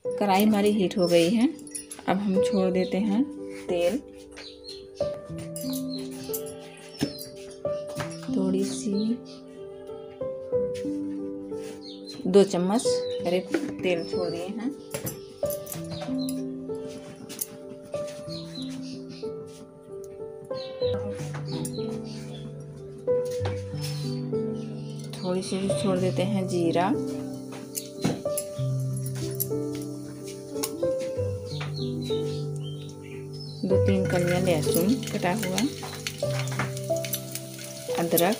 कढ़ाई हमारी हीट हो गई है। अब हम छोड़ देते हैं तेल, थोड़ी सी 2 चम्मच करीब तेल छोड़ दिए हैं। थोड़ी सी छोड़ देते हैं जीरा, 2-3 कलियां लहसुन कटा हुआ, अदरक,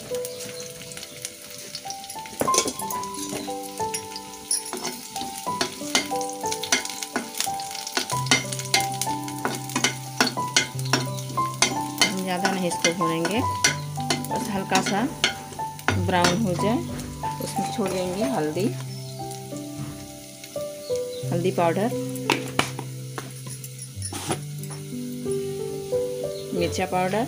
हम ज़्यादा नहीं इसको भूनेंगे, बस हल्का सा ब्राउन हो जाए उसमें छोड़ देंगे हल्दी पाउडर, मिर्चा पाउडर,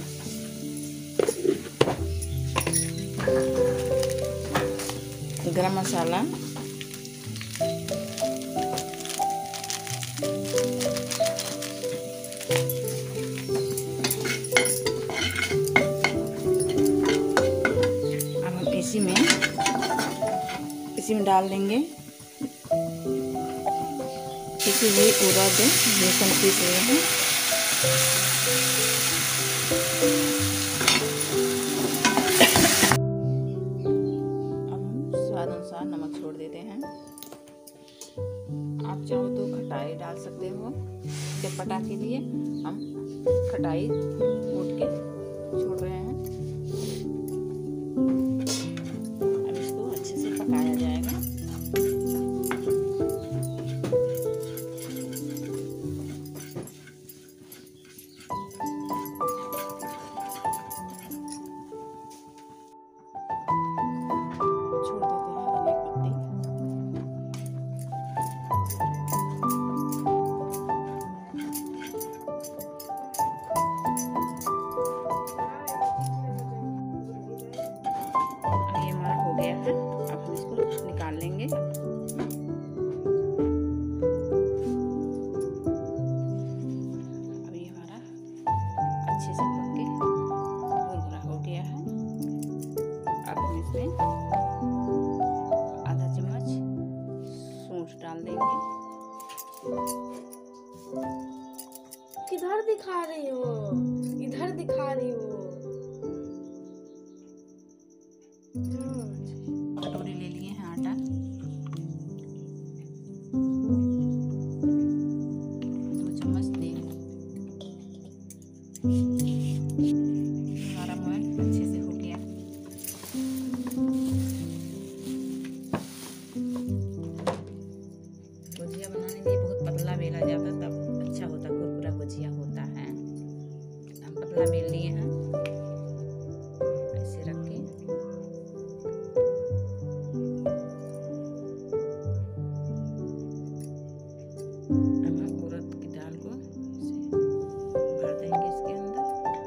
गरम मसाला, अब हम इसी में डाल देंगे पिसी हुई उड़द बेसन पीस रहे हैं। अब हम स्वाद अनुसार नमक छोड़ देते हैं। आप चाहो तो खटाई डाल सकते हो, चटपटा के लिए हम खटाई कूट के छोड़ रहे हैं। अब इसको अच्छे से पकाया जाएगा। अब हम इसको निकाल लेंगे। अब ये हमारा अच्छे से पक के भुरभुरा हो गया है। अब हम इसमें आधा चम्मच सौंठ डाल देंगे। किधर दिखा रही हो? इधर दिखा रही हो। कटोरी ले लिए हैं आटा, 2 चम्मच तेल, हमारा मोयन अच्छे से हो गया। गुजिया बनाने के लिए बहुत पतला बेला जाता तब अच्छा होता, कुरकुरा गुजिया होता है। हम पतला बेल लिए हैं, ऐसे रख के अब हम उड़द की दाल को भर देंगे इसके अंदर।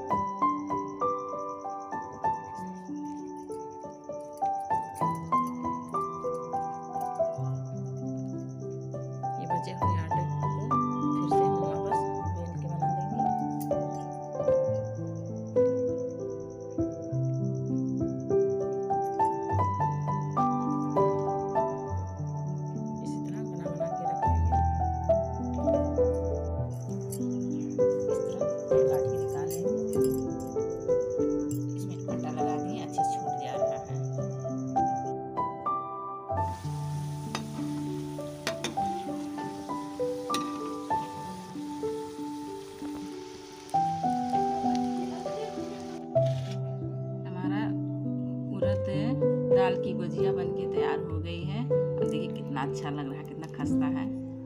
ये बचे हुए आटे को फिर से हम वापस बेल के बना देंगे। इसी तरह बना के रख लेंगे। इस तरह काट के निकाल लेंगे। इसमें आटा लगा दिए, अच्छे से छूट जा रहा है। हमारा उड़द दाल की गुजिया बनके तैयार हो गई है। अब देखिए कितना अच्छा लग रहा है, कितना खस्ता है,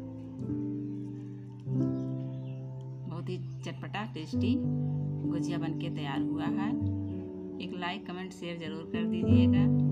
बहुत ही चटपटा टेस्टी गुजिया बनके तैयार हुआ है। एक लाइक कमेंट शेयर जरूर कर दीजिएगा।